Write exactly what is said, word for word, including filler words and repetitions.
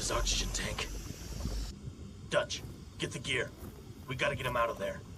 his oxygen tank. Dutch, get the gear. We gotta get him out of there.